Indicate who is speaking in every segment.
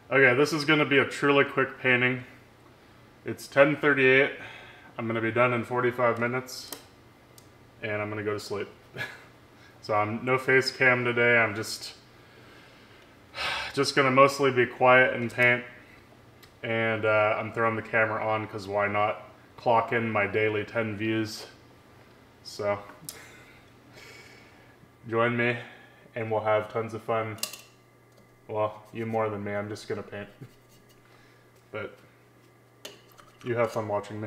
Speaker 1: Okay, this is gonna be a truly quick painting. It's 10:38. I'm gonna be done in 45 minutes, and I'm gonna go to sleep. So I'm no face cam today. I'm just gonna mostly be quiet and paint, and I'm throwing the camera on because why not? Clock in my daily 10 views. So join me, and we'll have tons of fun. Well, you more than me. I'm just gonna paint, but you have fun watching me.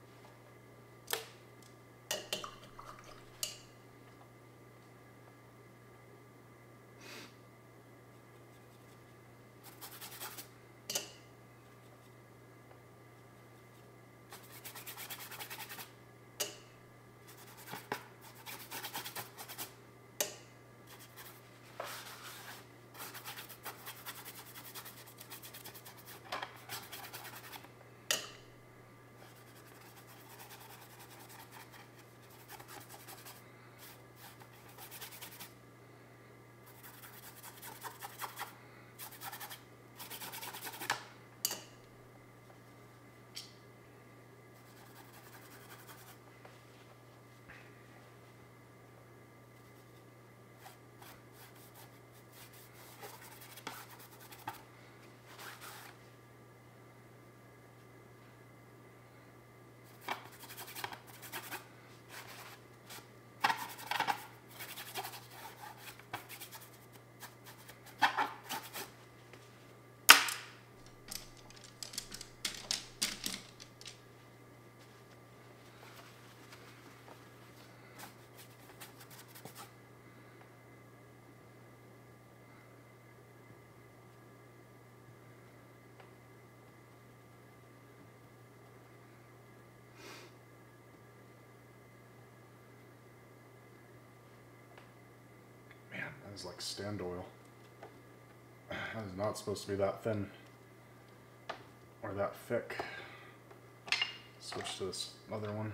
Speaker 1: That is like stand oil. That is not supposed to be that thin or that thick. Switch to this other one.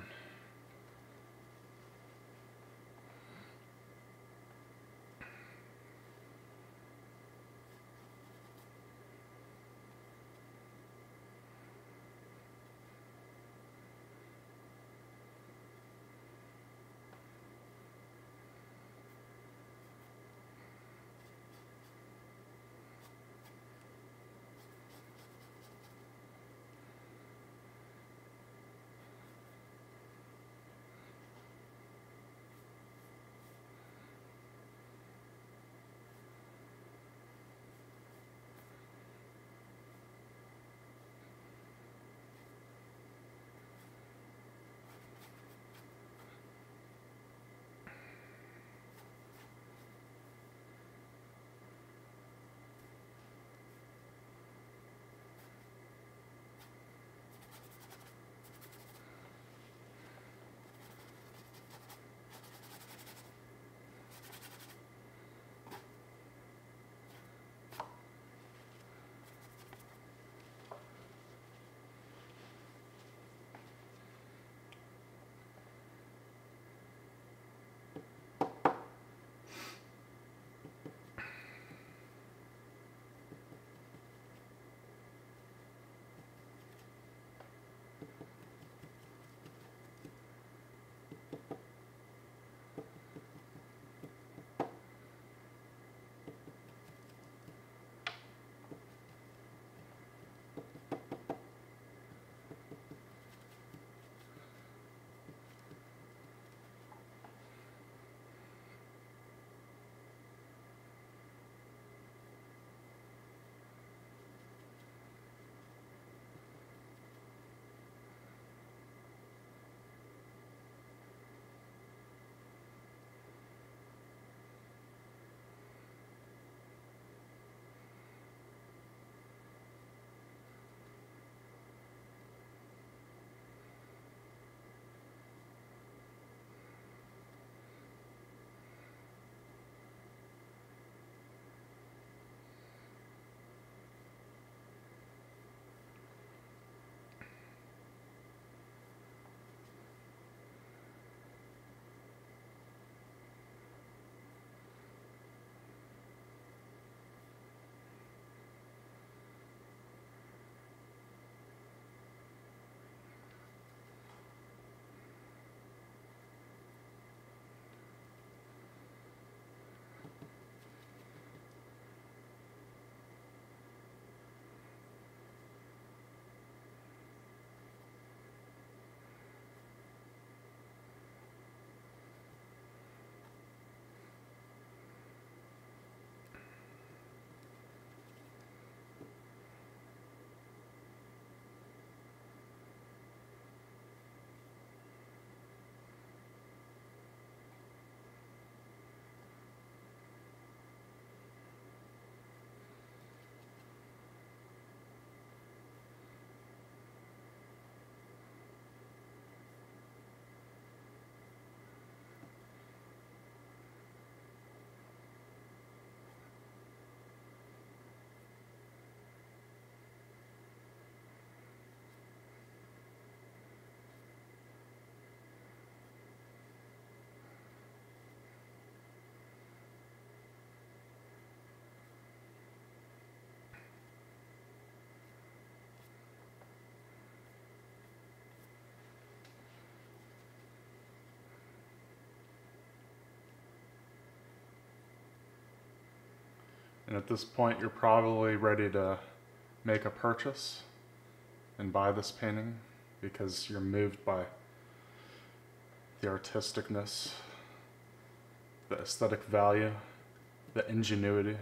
Speaker 1: And at this point, you're probably ready to make a purchase and buy this painting because you're moved by the artisticness, the aesthetic value, the ingenuity.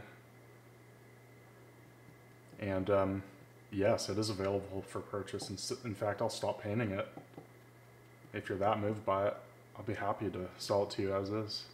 Speaker 1: And yes, it is available for purchase. In fact, I'll stop painting it. If you're that moved by it, I'll be happy to sell it to you as is.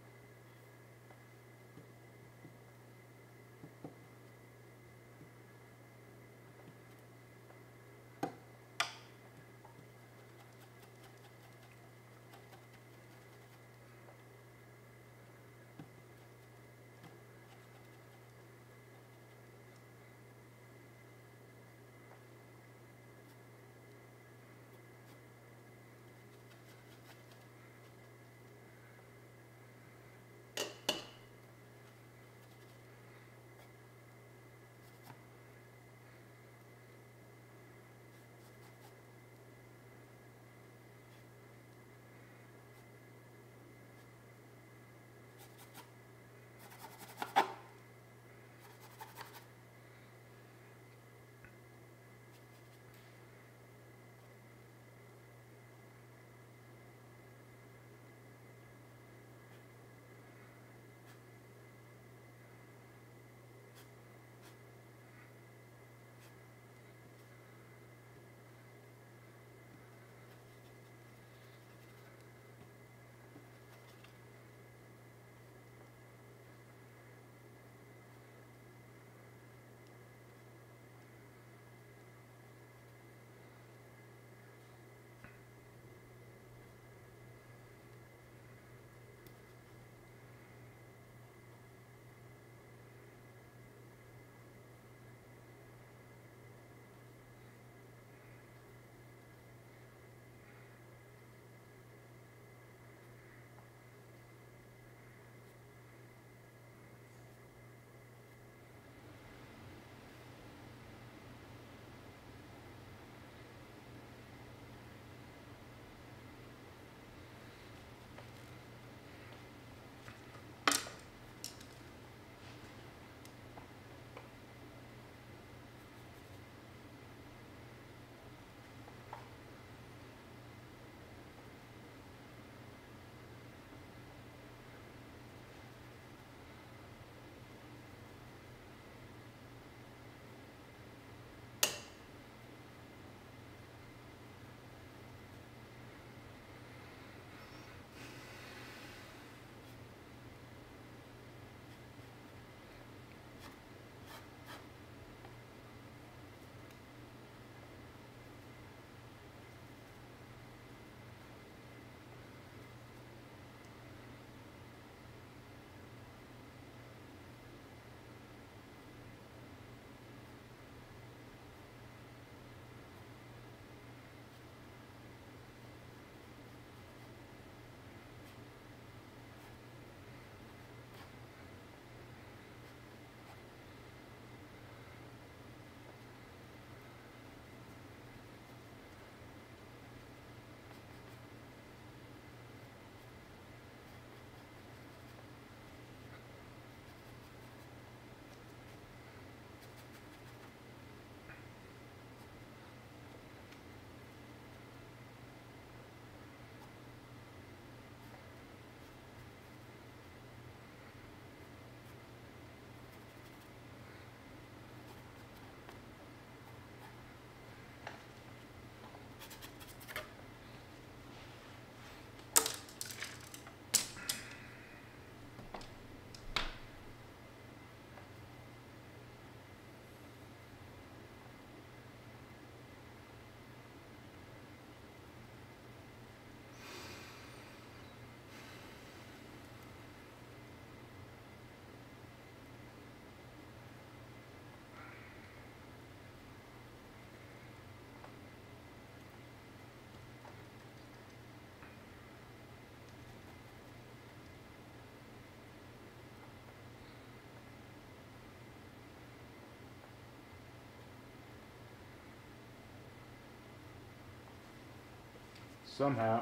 Speaker 1: Somehow,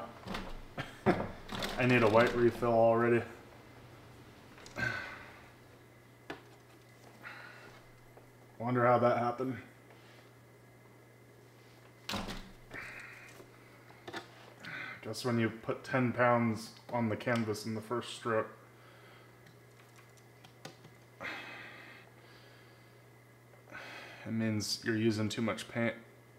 Speaker 1: I need a white refill already. wonder how that happened. Guess when you put 10 pounds on the canvas in the first stroke, it means you're using too much paint.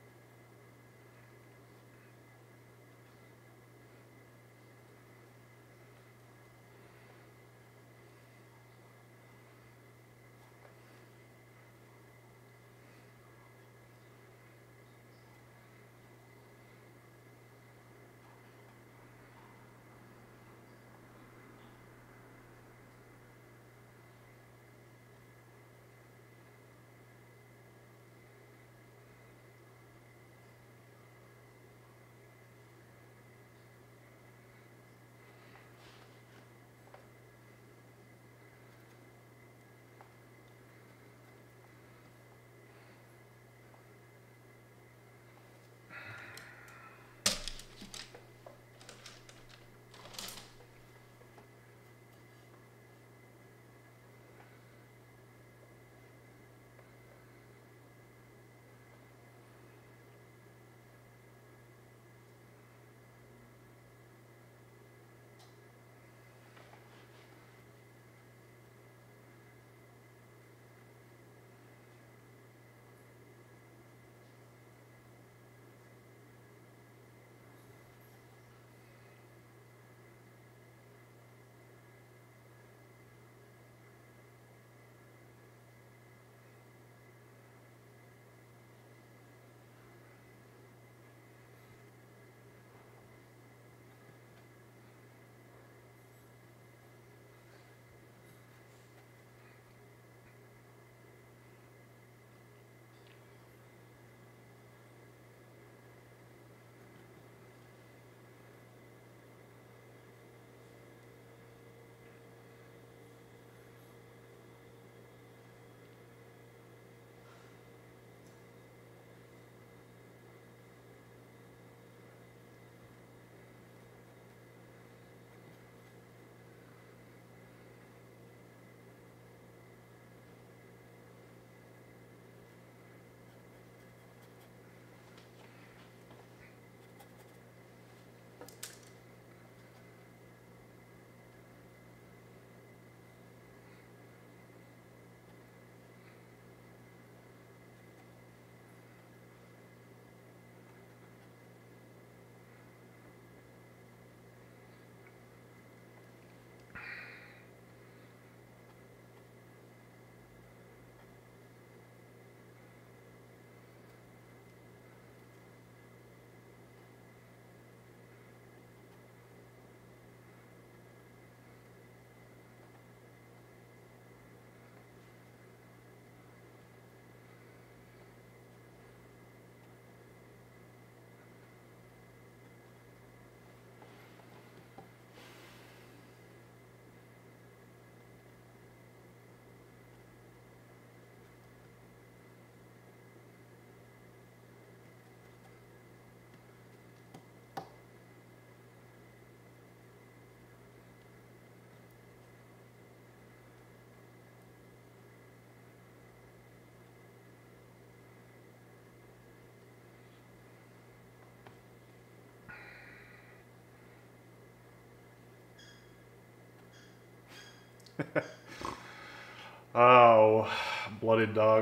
Speaker 1: Oh, bloody dog.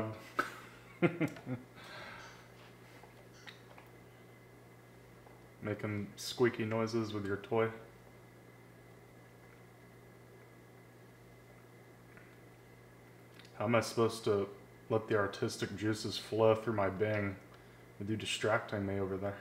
Speaker 1: Making squeaky noises with your toy. How am I supposed to let the artistic juices flow through my being with you distracting me over there?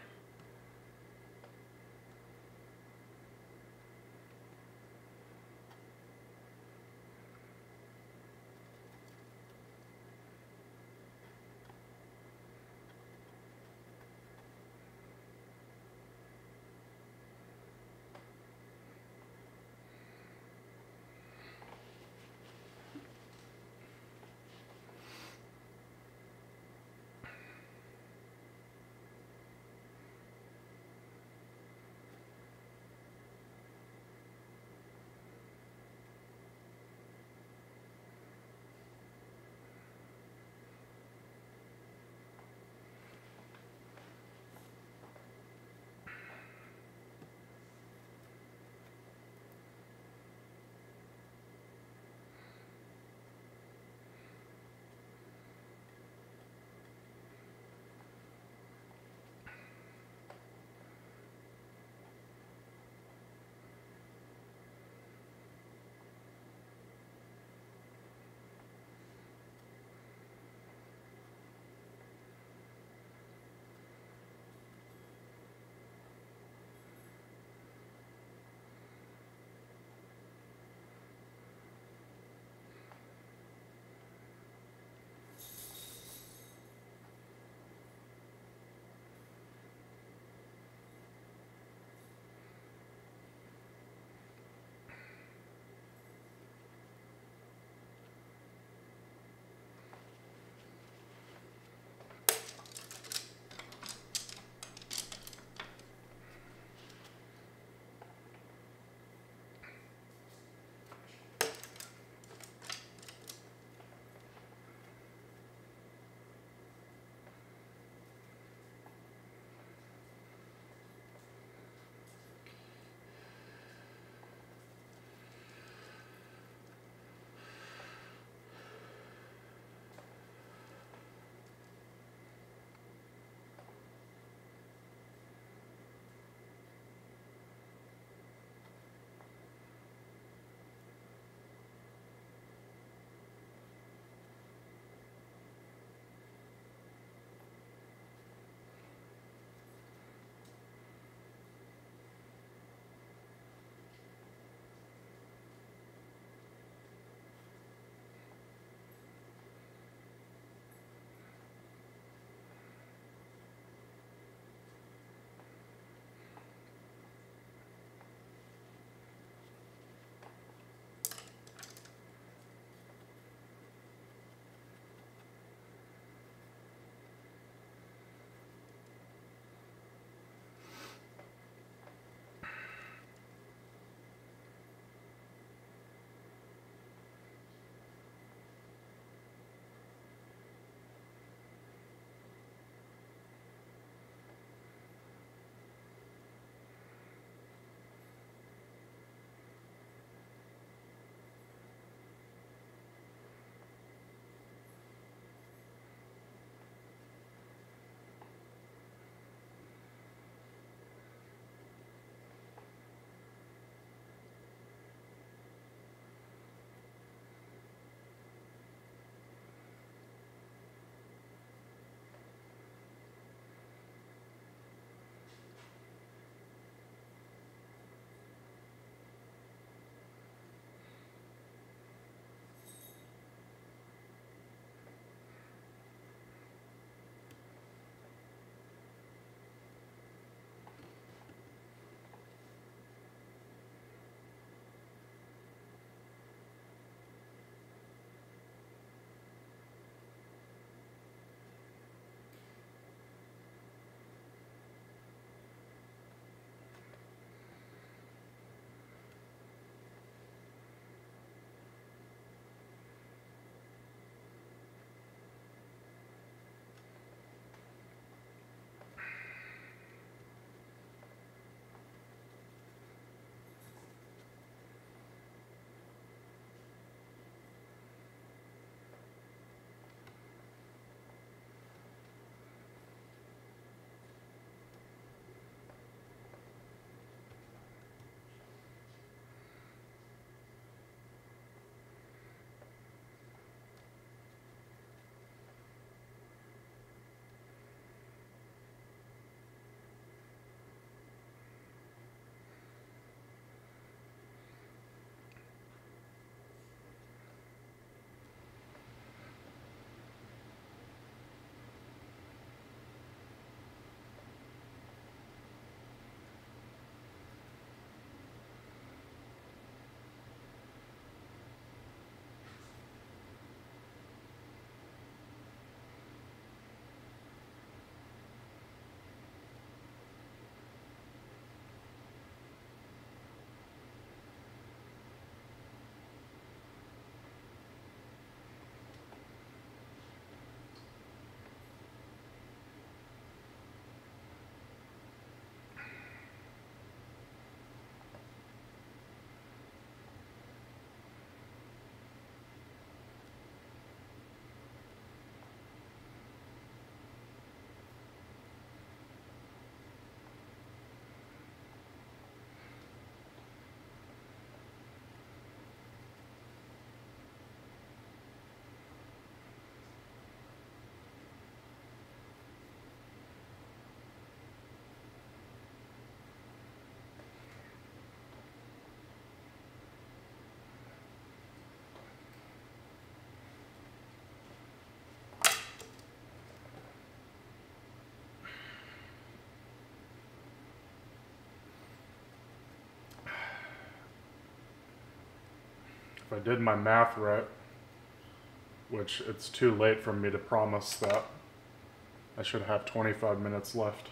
Speaker 1: if I did my math right, which it's too late for me to promise that, I should have 25 minutes left.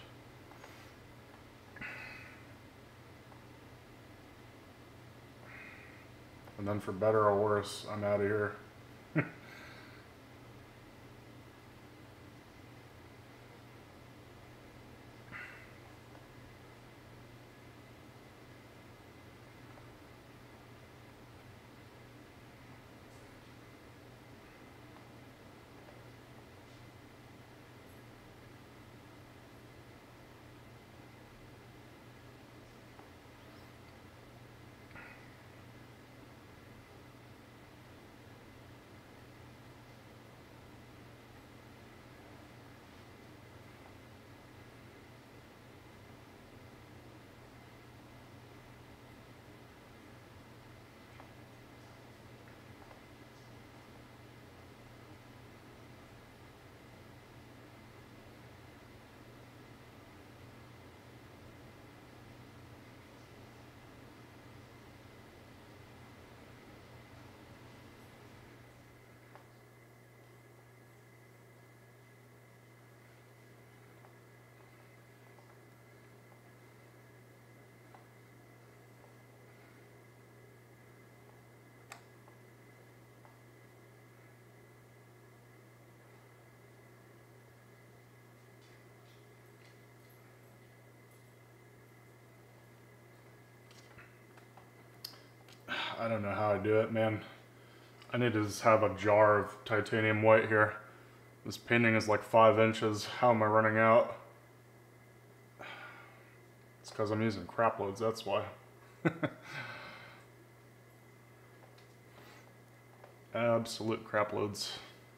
Speaker 1: And then for better or worse, I'm out of here. I don't know how I do it, man. I need to just have a jar of titanium white here. This painting is like 5 inches. How am I running out? It's because I'm using crap loads, that's why. Absolute crap loads.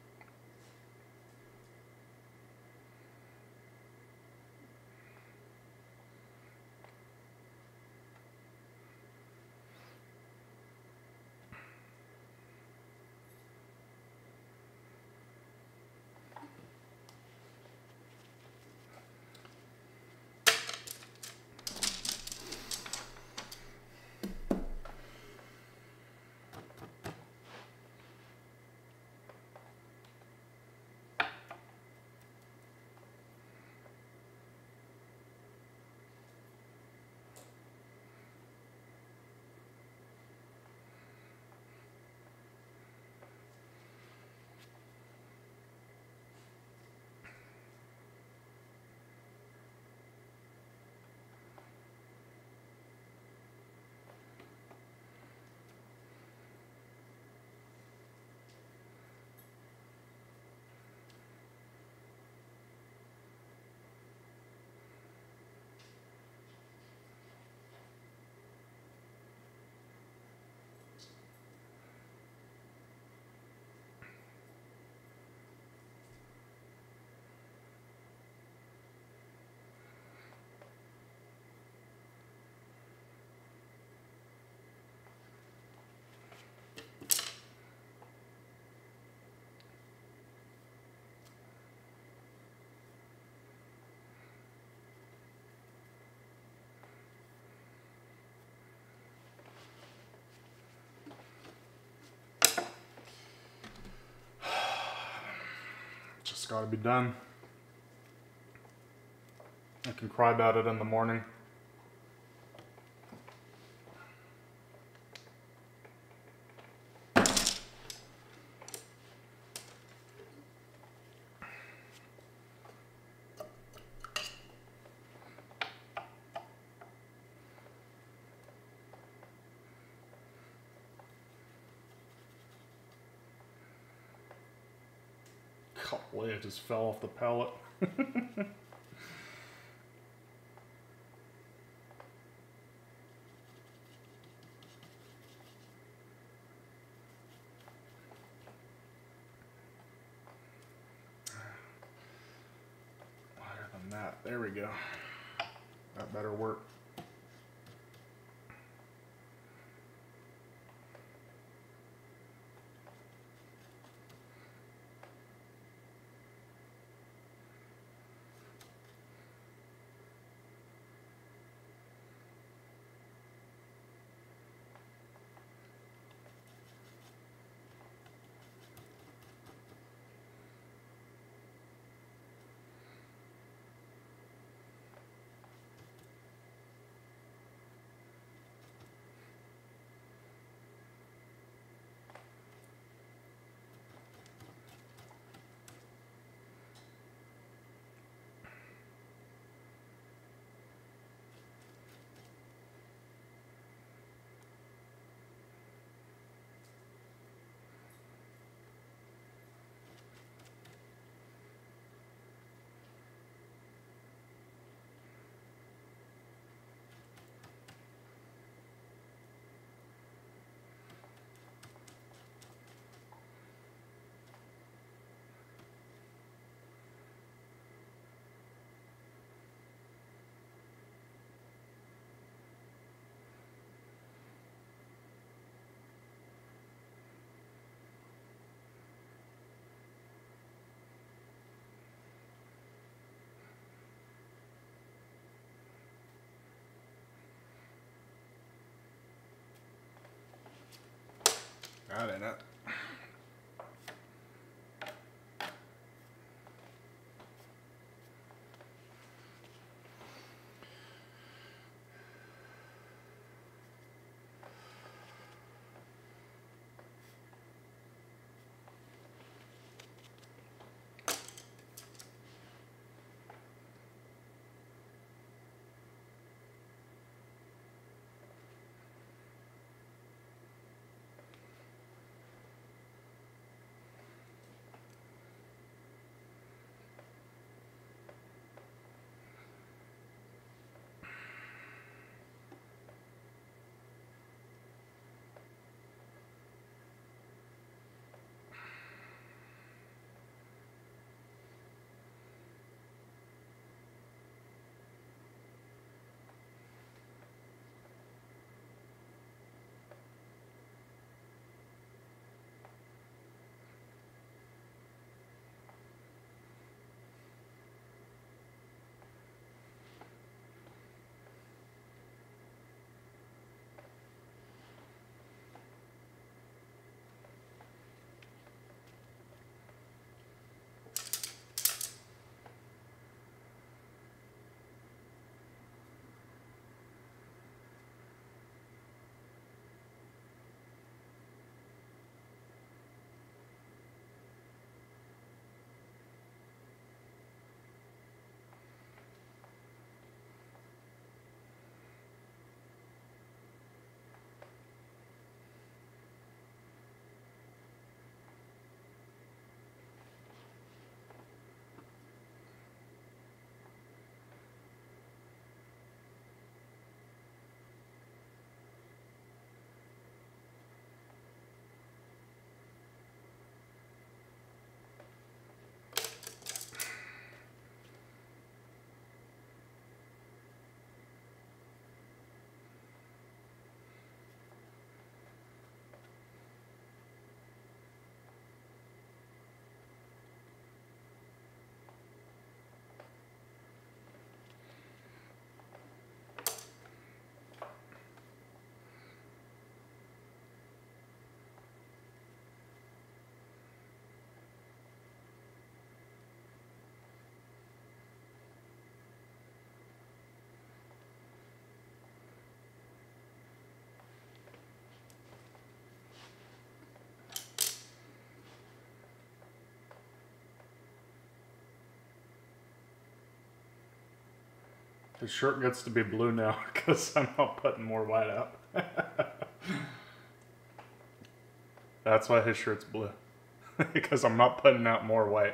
Speaker 1: Just gotta be done. I can cry about it in the morning. Golly, it just fell off the pallet. Higher than that. There we go. That better work. that in it. His shirt gets to be blue now because I'm not putting more white out. That's why his shirt's blue. Because I'm not putting out more white.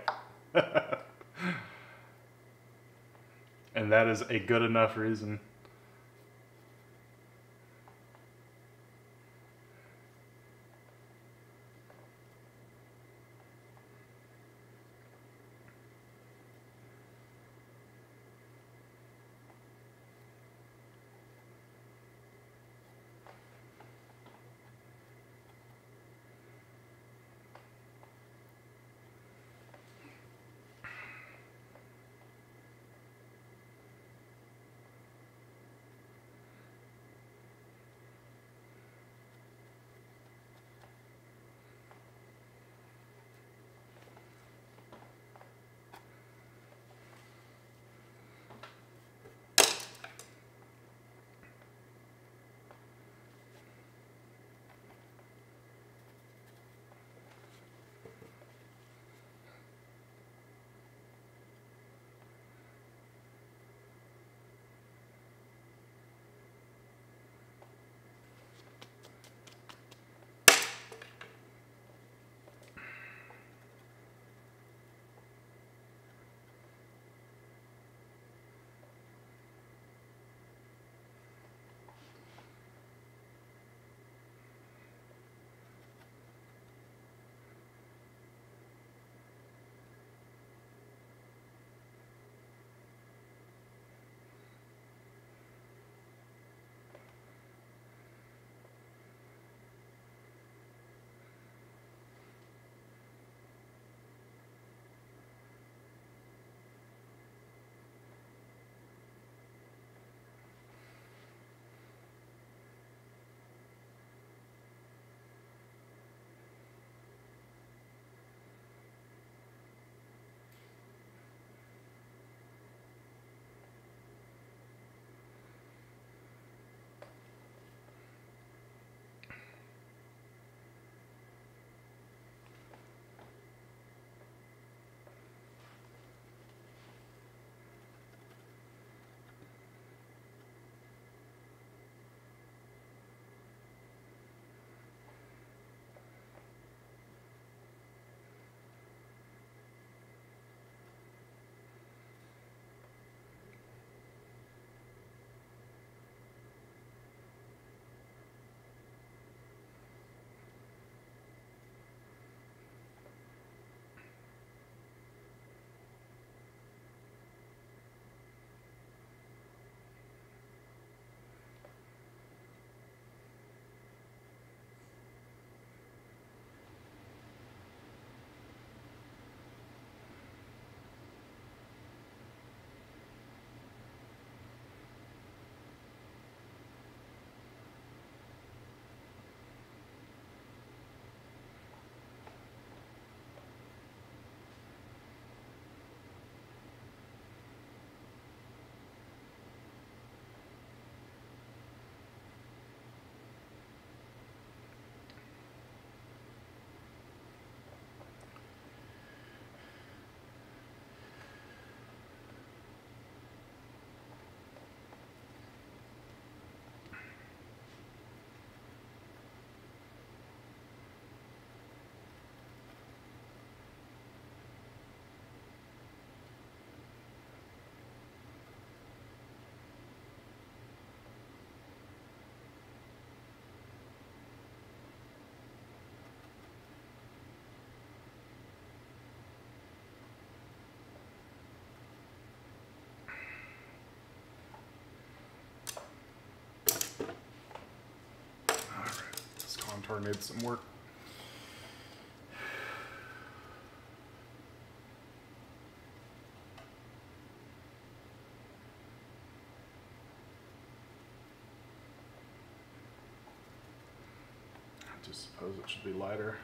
Speaker 1: And that is a good enough reason. contour needs some work. I just suppose it should be lighter.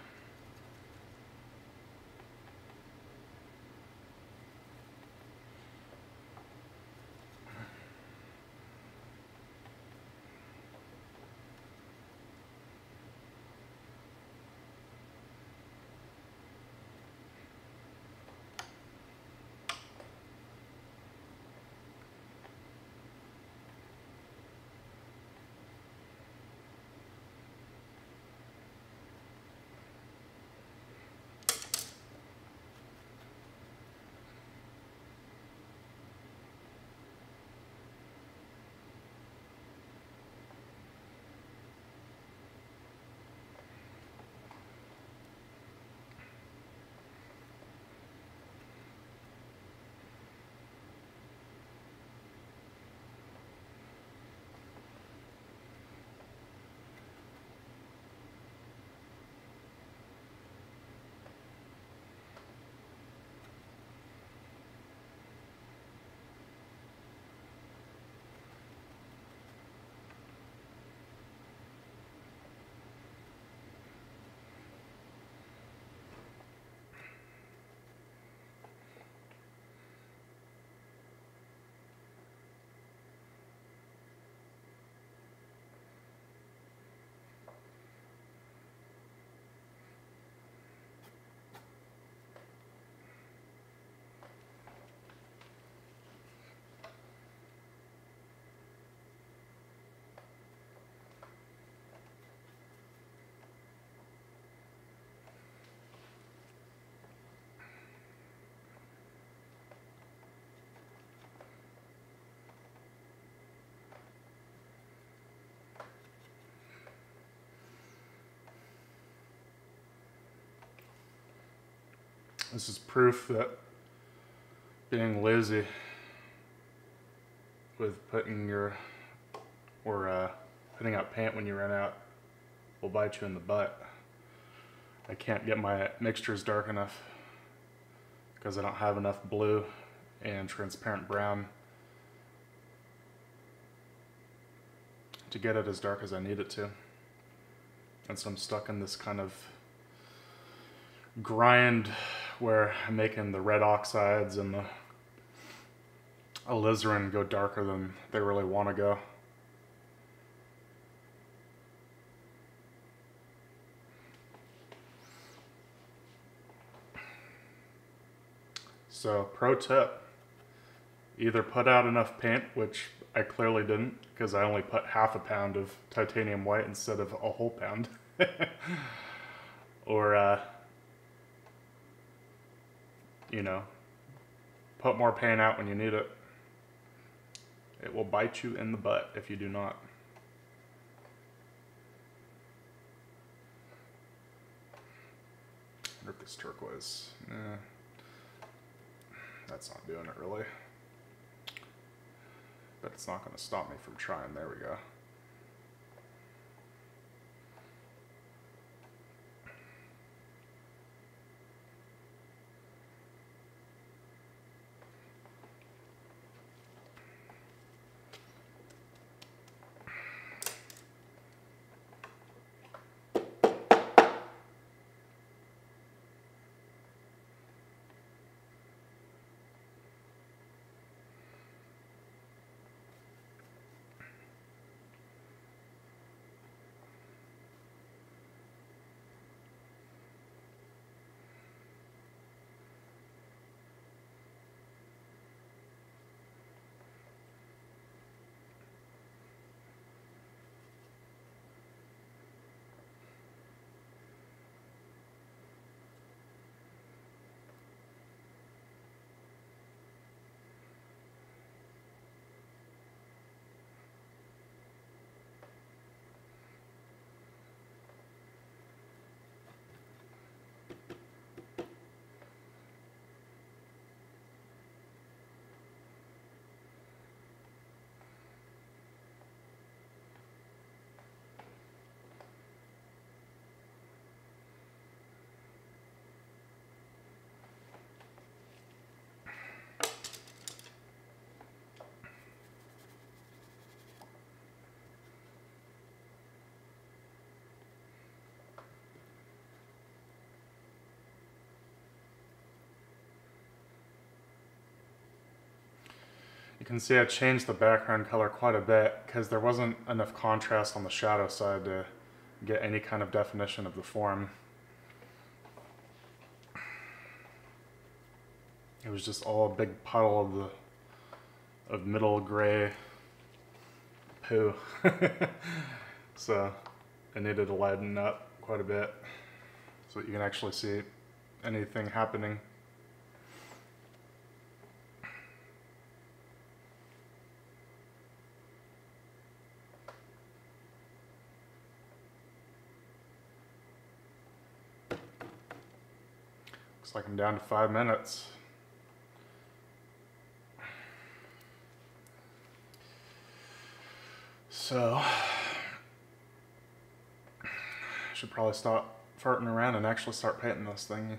Speaker 1: This is proof that being lazy with putting out paint when you run out will bite you in the butt. I can't get my mixtures dark enough because I don't have enough blue and transparent brown to get it as dark as I need it to. And so I'm stuck in this kind of grind where I'm making the red oxides and the alizarin go darker than they really want to go. So, pro tip, either put out enough paint, which I clearly didn't because I only put half a pound of titanium white instead of a whole pound. Or, you know, put more paint out when you need it. It will bite you in the butt if you do not. I wonder if this turquoise, that's not doing it really. But it's not going to stop me from trying. There we go. can see I changed the background color quite a bit because there wasn't enough contrast on the shadow side to get any kind of definition of the form. It was just all a big puddle of middle gray poo. So I needed to lighten up quite a bit so that you can actually see anything happening. Looks like I'm down to 5 minutes. So, I should probably stop farting around and actually start painting this thing.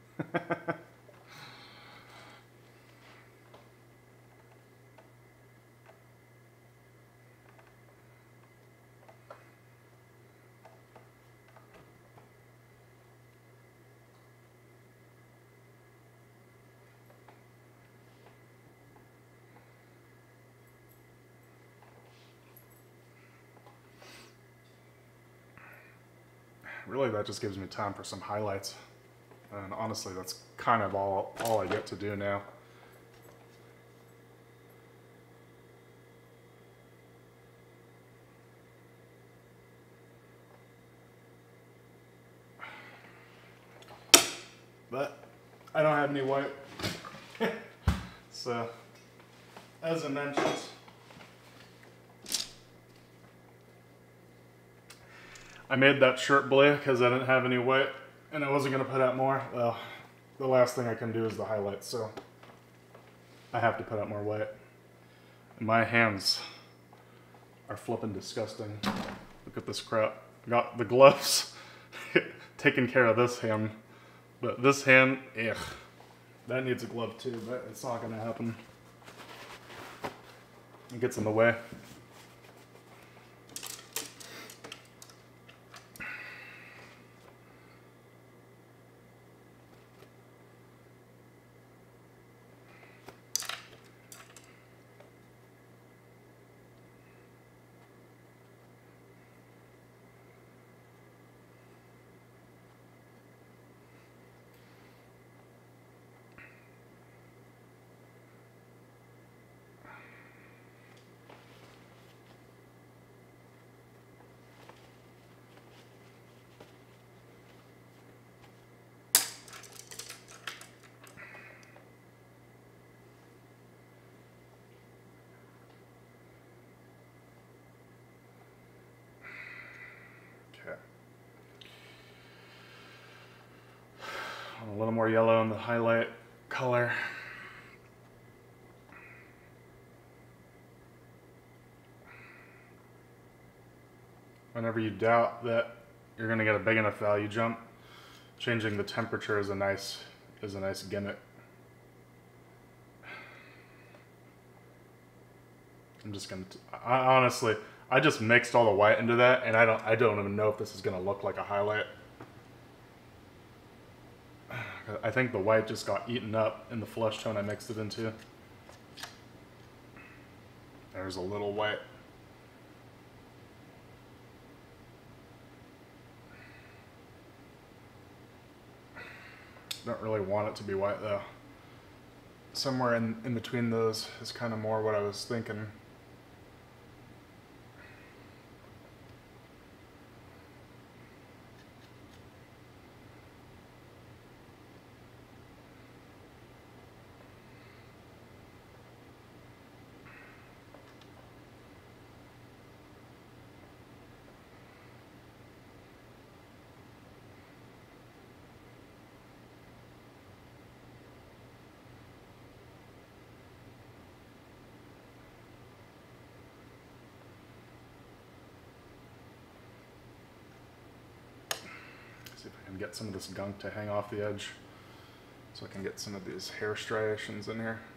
Speaker 1: Really, that just gives me time for some highlights. And honestly, that's kind of all I get to do now. But I don't have any white. So, as I mentioned, I made that shirt blue because I didn't have any white and I wasn't going to put out more. Well, the last thing I can do is the highlights, so I have to put out more white. And my hands are flipping disgusting. Look at this crap. Got the gloves taking care of this hand, but this hand, ugh, that needs a glove too, but it's not going to happen. It gets in the way. A little more yellow in the highlight color. Whenever you doubt that you're going to get a big enough value jump, changing the temperature is a nice gimmick. I'm just going to, honestly, I just mixed all the white into that, and I don't even know if this is going to look like a highlight. I think the white just got eaten up in the flesh tone I mixed it into. There's a little white. Don't really want it to be white though. Somewhere in between those is kind of more what I was thinking. See if I can get some of this gunk to hang off the edge so I can get some of these hair striations in here.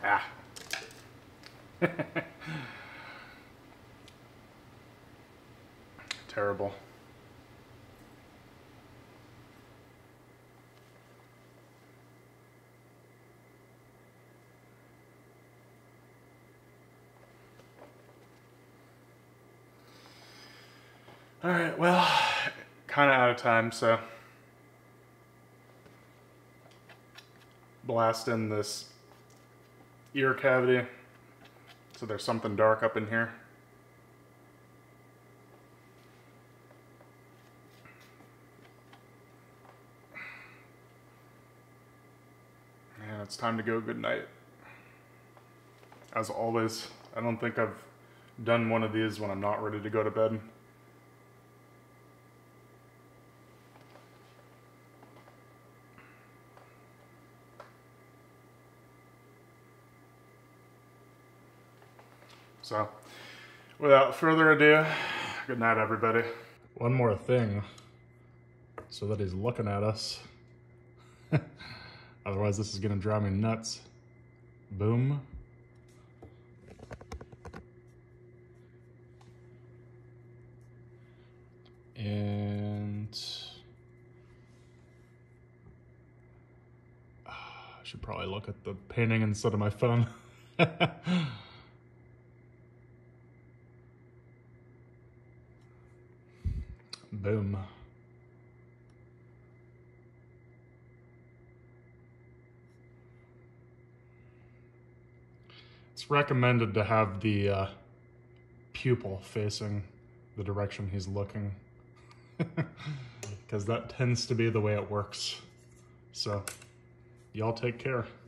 Speaker 1: Ah. Terrible. All right, well, kind of out of time, so blast in this ear cavity. So there's something dark up in here. And it's time to go. Good night. As always, I don't think I've done one of these when I'm not ready to go to bed. So, without further ado, good night, everybody. One more thing, so that he's looking at us. Otherwise, this is gonna drive me nuts. Boom. And I should probably look at the painting instead of my phone. Boom. It's recommended to have the pupil facing the direction he's looking, because that tends to be the way it works. So, y'all take care.